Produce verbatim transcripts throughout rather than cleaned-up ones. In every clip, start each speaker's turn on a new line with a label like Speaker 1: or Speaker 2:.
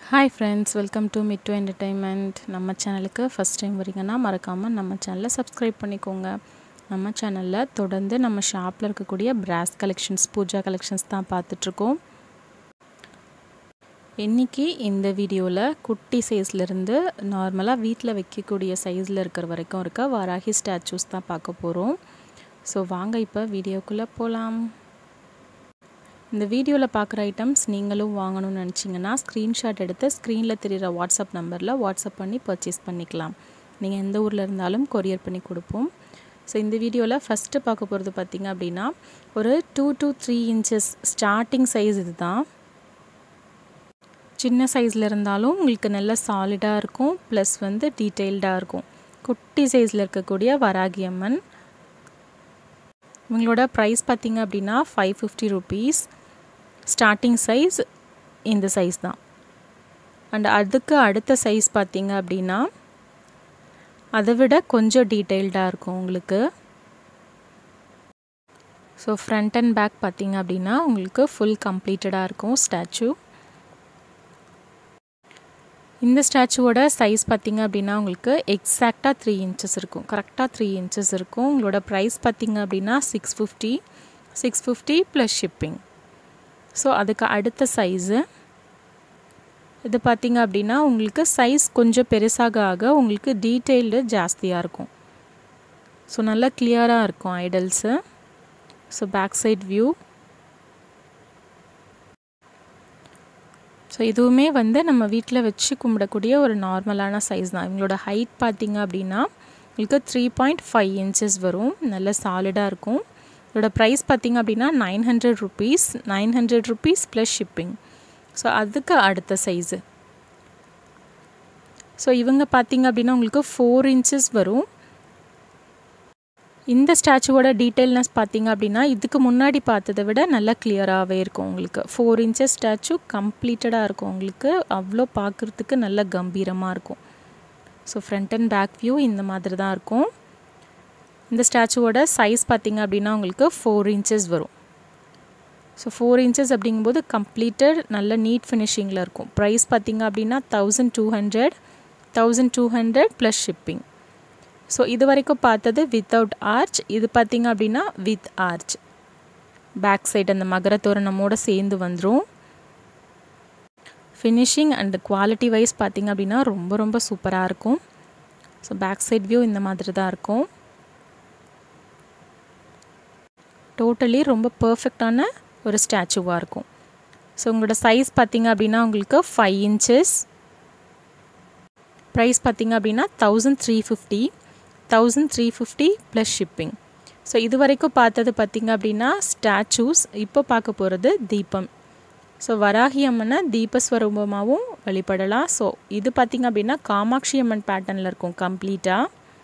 Speaker 1: Hi friends, welcome to mitu entertainment. நம்ம சேனலுக்கு first time வரீங்கன்னா மறக்காம நம்ம சேனலை சப்ஸ்கிரைப் பண்ணிக்கோங்க. நம்ம சேனல்ல தொடர்ந்து நம்ம ஷாப்ல இருக்கக்கூடிய brass collections, பூஜா collections தான் பார்த்துட்டு இருக்கோம். இன்னைக்கு இந்த வீடியோல குட்டி சைஸ்ல இருந்து நார்மலா வீட்ல வைக்கக்கூடிய சைஸ்ல இருக்கிற வரைக்கும் இருக்க வராகி ஸ்டாச்சூஸ் தான் பார்க்க போறோம். சோ வாங்க இப்ப வீடியோக்குள்ள போலாம். இந்த வீடியோல பார்க்குற ஐட்டம்ஸ் நீங்களும் வாங்கணும்னு நினைச்சீங்கன்னா ஸ்கிரீன்ஷாட் எடுத்து ஸ்கிரீன்ல தெரியுற வாட்ஸ்அப் நம்பர்ல வாட்ஸ்அப் பண்ணி பர்ச்சேஸ் பண்ணிக்கலாம். நீங்க எந்த ஊர்ல இருந்தாலும் கொரியர் பண்ணி கொடுப்போம். ஸோ இந்த வீடியோல ஃபர்ஸ்ட் பார்க்க போறது பாத்தீங்க அப்படின்னா ஒரு two to three inches starting size இதுதான். சின்ன சைஸ்ல இருந்தாலும் உங்களுக்கு நல்ல சாலிடா இருக்கும், ப்ளஸ் வந்து டீடைல்டா இருக்கும். குட்டி சைஸ்ல இருக்கக்கூடிய வராகி அம்மன். உங்களோட பிரைஸ் பாத்தீங்க அப்படின்னா five fifty rupees. Starting size இந்த சைஸ் தான். அண்ட் அதுக்கு அடுத்த சைஸ் பாத்தீங்க அப்படின்னா அதை விட கொஞ்சம் டீடைல்டா இருக்கும் உங்களுக்கு. ஸோ ஃப்ரண்ட் அண்ட் பேக் பாத்தீங்க அப்படின்னா உங்களுக்கு ஃபுல் கம்ப்ளீட்டடா இருக்கும் ஸ்டாச்சு. இந்த ஸ்டாச்சுவோட சைஸ் பாத்தீங்க அப்படின்னா உங்களுக்கு எக்ஸாக்டா three inches இருக்கும். கரெக்டா three inches இருக்கும். உங்களோட பிரைஸ் பாத்தீங்க அப்படின்னா six fifty. six fifty plus shipping. So அதுக்கு அடுத்த சைஸ் இது பாத்தீங்க அப்படின்னா உங்களுக்கு சைஸ் கொஞ்சம் பெருசாக ஆக உங்களுக்கு டீடைல்டு ஜாஸ்தியாக இருக்கும். ஸோ நல்லா கிளியராக இருக்கும் idols. So back side view. So இதுவுமே வந்து நம்ம வீட்டில் வச்சு கும்பிடக்கூடிய ஒரு நார்மலான சைஸ் தான். இவங்களோட ஹைட் பார்த்தீங்க அப்படின்னா உங்களுக்கு த்ரீ பாயிண்ட் ஃபைவ் இன்ச்சஸ் வரும். நல்ல சாலிடாக இருக்கும். இதோட ப்ரைஸ் பார்த்தீங்க அப்படின்னா nine hundred rupees nine hundred rupees plus shipping. So அதுக்கு அடுத்த சைஸு. ஸோ இவங்க பார்த்தீங்க அப்படின்னா உங்களுக்கு ஃபோர் இன்ச்சஸ் வரும். இந்த ஸ்டாச்சுவோட டீட்டெயில்னஸ் பார்த்தீங்க அப்படின்னா இதுக்கு முன்னாடி பார்த்ததை விட நல்லா கிளியராகவே இருக்கும் உங்களுக்கு. ஃபோர் இன்ச்சஸ் ஸ்டாச்சு கம்ப்ளீட்டடாக இருக்கும் உங்களுக்கு. அவ்வளோ பார்க்குறதுக்கு நல்ல கம்பீரமாக இருக்கும். So front and back view இந்த மாதிரி தான் இருக்கும். இந்த ஸ்டாச்சுவோட சைஸ் பார்த்தீங்க அப்படின்னா உங்களுக்கு ஃபோர் இன்ச்சஸ் வரும். ஸோ ஃபோர் இன்ச்சஸ் அப்படிங்கும்போது கம்ப்ளீட்டட் நல்ல நீட் ஃபினிஷிங்கில் இருக்கும். ப்ரைஸ் பார்த்தீங்க அப்படின்னா thousand two hundred thousand two hundred plus shipping. So இது வரைக்கும் பார்த்தது வித்தவுட் ஆர்ச். இது பார்த்தீங்க அப்படின்னா வித் ஆர்ச். பேக் சைடு அந்த மகர தோரணமோடு சேர்ந்து வந்துடும். ஃபினிஷிங் அண்ட் குவாலிட்டி வைஸ் பார்த்தீங்க அப்படின்னா ரொம்ப ரொம்ப சூப்பராக இருக்கும். ஸோ பேக் சைட் வியூ இந்த மாதிரி தான் இருக்கும். டோட்டலி ரொம்ப பர்ஃபெக்டான ஒரு ஸ்டாச்சுவாக இருக்கும். ஸோ உங்களோட சைஸ் பார்த்தீங்க அப்படின்னா உங்களுக்கு ஃபைவ் இன்ச்சஸ். ப்ரைஸ் பார்த்தீங்க அப்படின்னா thousand three fifty thousand three fifty plus shipping. So இது வரைக்கும் பார்த்தது பார்த்தீங்க அப்படின்னா ஸ்டாச்சூஸ். இப்போ பார்க்க போகிறது தீபம். ஸோ வராகி அம்மனை தீபஸ்வரூபமாகவும் வழிபடலாம். ஸோ இது பார்த்தீங்க அப்படின்னா காமாட்சி அம்மன் பேட்டர்னில் இருக்கும் கம்ப்ளீட்டாக.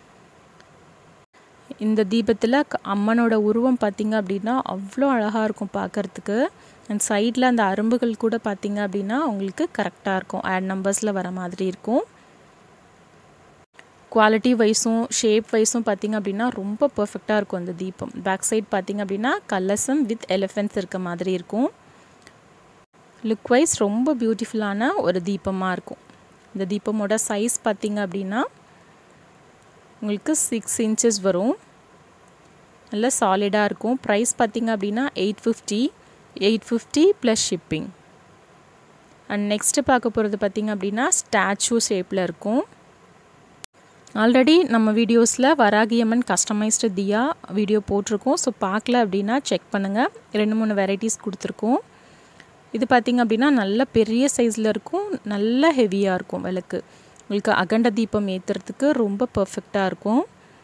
Speaker 1: இந்த தீபத்தில் அம்மனோட உருவம் பார்த்தீங்க அப்படின்னா அவ்வளோ அழகாக இருக்கும் பார்க்குறதுக்கு. அண்ட் சைடில் அந்த அரும்புகள் கூட பார்த்தீங்க அப்படின்னா உங்களுக்கு கரெக்டாக இருக்கும். ஆட் நம்பர்ஸில் வர மாதிரி இருக்கும். குவாலிட்டி வைஸும் ஷேப் வைஸும் பார்த்தீங்க அப்படின்னா ரொம்ப பர்ஃபெக்டாக இருக்கும் அந்த தீபம். பேக் சைட் பார்த்தீங்க அப்படின்னா கலசம் வித் எலிஃபென்ட்ஸ் இருக்க மாதிரி இருக்கும். லுக் வைஸ் ரொம்ப பியூட்டிஃபுல்லான ஒரு தீபமாக இருக்கும். இந்த தீபமோட சைஸ் பார்த்தீங்க அப்படின்னா உங்களுக்கு சிக்ஸ் இன்ச்சஸ் வரும். நல்ல சாலிடாக இருக்கும். ப்ரைஸ் பார்த்தீங்க அப்படின்னா eight fifty eight fifty plus shipping. And next பார்க்க போகிறது பார்த்தீங்க அப்படின்னா ஸ்டாச்சு ஷேப்பில் இருக்கும். ஆல்ரெடி நம்ம வீடியோஸில் வராகி அம்மன் கஸ்டமைஸ்டு தியா வீடியோ போட்டிருக்கோம். ஸோ பார்க்கல அப்படின்னா செக் பண்ணுங்கள். ரெண்டு மூணு வெரைட்டிஸ் கொடுத்துருக்கோம். இது பார்த்தீங்க அப்படின்னா நல்ல பெரிய சைஸில் இருக்கும். நல்ல ஹெவியாக இருக்கும் விளக்கு. உங்களுக்கு அகண்ட தீபம் ஏற்றுறதுக்கு ரொம்ப பர்ஃபெக்டாக இருக்கும்.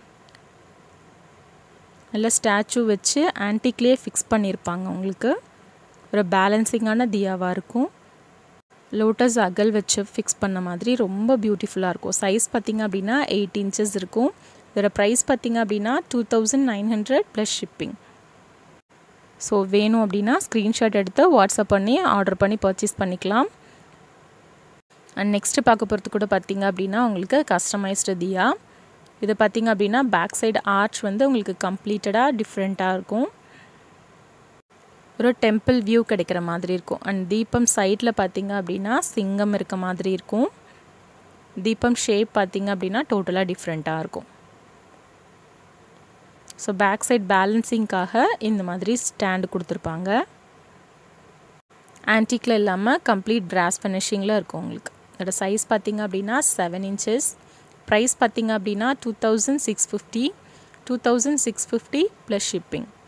Speaker 1: நல்ல ஸ்டாச்சு வச்சு ஆன்டிக்லேயே ஃபிக்ஸ் பண்ணியிருப்பாங்க. உங்களுக்கு ஒரு பேலன்சிங்கான தியாவாக இருக்கும். லோட்டஸ் அகல் வச்சு ஃபிக்ஸ் பண்ண மாதிரி ரொம்ப பியூட்டிஃபுல்லாக இருக்கும். சைஸ் பார்த்தீங்க அப்படின்னா எயிட் இன்ச்சஸ் இருக்கும். இதோட ப்ரைஸ் பார்த்தீங்க அப்படின்னா two thousand nine hundred plus shipping. So வேணும் அப்படின்னா ஸ்க்ரீன்ஷாட் எடுத்து வாட்ஸ்அப் பண்ணி ஆர்டர் பண்ணி பர்ச்சேஸ் பண்ணிக்கலாம். அண்ட் நெக்ஸ்ட்டு பார்க்க போகிறது கூட பார்த்தீங்க அப்படின்னா உங்களுக்கு கஸ்டமைஸ்டு தியா. இது பார்த்தீங்க அப்படின்னா பேக் சைடு ஆர்ச் வந்து உங்களுக்கு கம்ப்ளீட்டடாக டிஃப்ரெண்ட்டாக இருக்கும். ஒரு டெம்பிள் வியூ கிடைக்கிற மாதிரி இருக்கும். அண்ட் தீபம் சைடில் பார்த்திங்க அப்படின்னா சிங்கம் இருக்க மாதிரி இருக்கும். தீபம் ஷேப் பார்த்திங்க அப்படின்னா டோட்டலாக டிஃப்ரெண்ட்டாக இருக்கும். ஸோ பேக் சைட் பேலன்சிங்காக இந்த மாதிரி ஸ்டாண்டு கொடுத்துருப்பாங்க. ஆன்டிக்கில் இல்லாமல் கம்ப்ளீட் பிராஸ் ஃபினிஷிங்கில் இருக்கும் உங்களுக்கு. அதோட சைஸ் பார்த்திங்க அப்படின்னா செவன் இன்ச்சஸ். ப்ரைஸ் பார்த்திங்க அப்படின்னா two thousand six fifty two thousand six fifty plus shipping.